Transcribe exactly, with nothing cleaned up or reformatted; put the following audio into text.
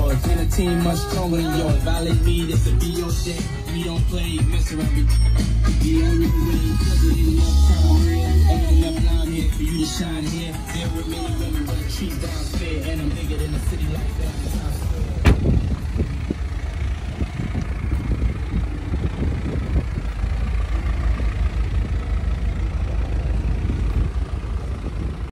yours. And a team much stronger than yours. Violate me, this will be your day. We don't play, mess around me. Be on your way, cause it ain't enough time here. Ain't enough time here for you to shine here. There with me when we run trees down fair. And I'm bigger than a city like that.